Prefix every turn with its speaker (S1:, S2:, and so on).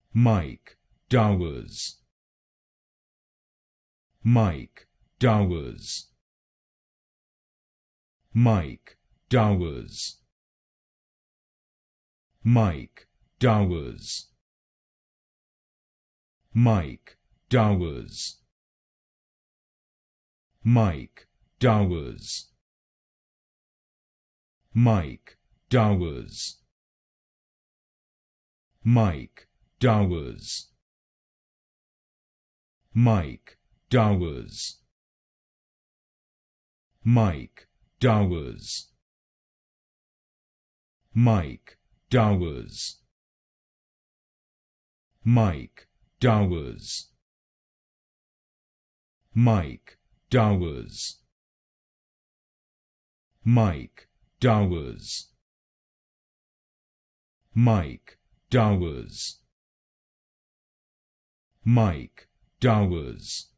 S1: Myke Towers. Myke Towers. Myke Towers. Myke Towers. Myke Towers. Myke Towers. Myke Towers. Myke Towers. Myke Towers. Myke Towers. Myke Towers. Myke Towers. Myke Towers. Myke Towers. Myke Towers. Myke Towers.